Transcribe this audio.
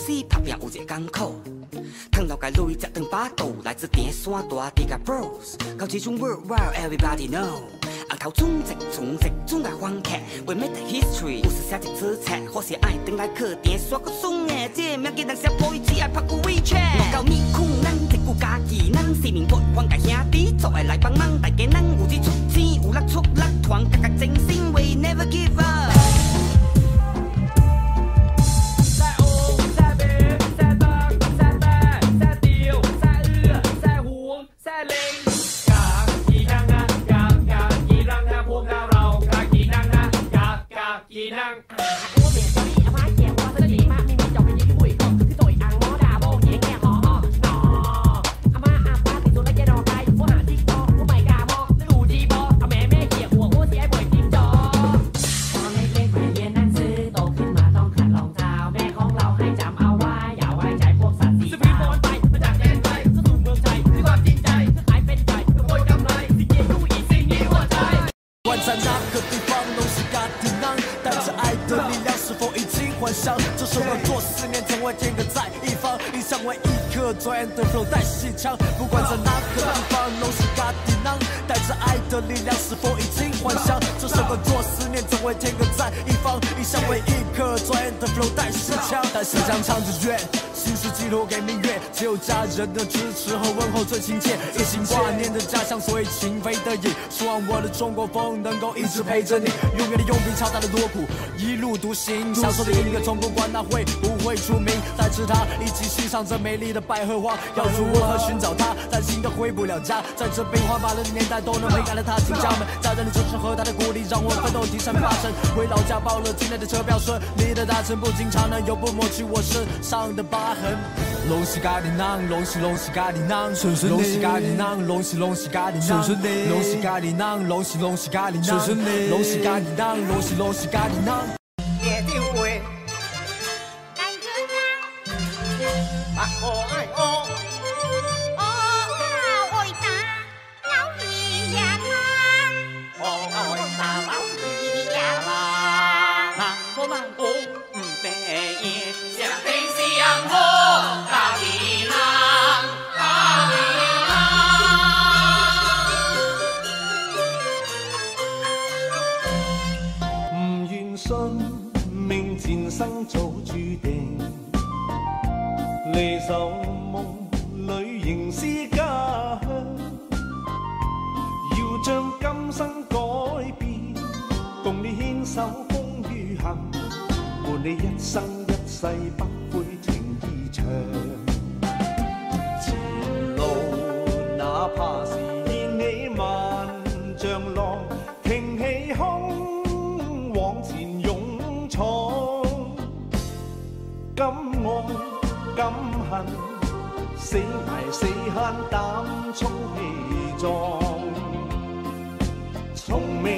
司拍拼有一个艰苦，糖老街路食长巴肚，来自田山大地甲 bros， 到这种 worldwide everybody know。红头总值总来翻客，为 make the history， 不是写一纸册，或是爱回来去田山搁爽的，这名叫人写破伊只爱拍句 WeChat。我到你苦，咱一句家己，咱四面八方甲兄弟做爱来帮忙，大家咱有志出钱，有力出力，团结甲精神 ，We never give up。 这首歌做思念，成为天歌在一方，印象为一颗钻的 flow 带戏腔，不管在哪个地方，都是嘎迪囊，带着爱的力量，是否已经幻想？这首歌做思念，成为天歌在一方，印象为一颗钻的 flow 带戏腔，带戏腔唱着怨，心事寄托给明月，只有家人的支持和问候最亲切，一心挂念着家乡，所以情非得已，希望我的中国风能够一直陪着你，永远的用笔敲打的锣鼓，一路独行，享受的音乐，从不管它会不会出名，带着它一起欣赏这美丽的百合花，要如何寻找它？担心的回不了家，在这兵荒马乱的年代，都能陪伴着他进家门。家人的支持和他的鼓励，让我奋斗提升发声。回老家报了今天的车票顺利的达成，不经常能有不抹去我身上的疤痕。龙喜咖喱囊，龙喜咖喱囊，顺顺利。龙喜咖喱囊，龙喜咖喱囊，顺顺利。龙喜咖喱囊，龙喜咖喱囊，顺顺利。龙喜咖喱囊，龙喜咖喱囊。 夜酒会，把可爱哦。 前生早注定，离愁梦里仍是家乡。要将今生改变，共你牵手风雨行，伴你一生一世不悔情意长。前路哪怕是掀起万丈浪，挺起胸往前勇闯。 敢愛敢恨，死捱死慳膽充氣壯，從未。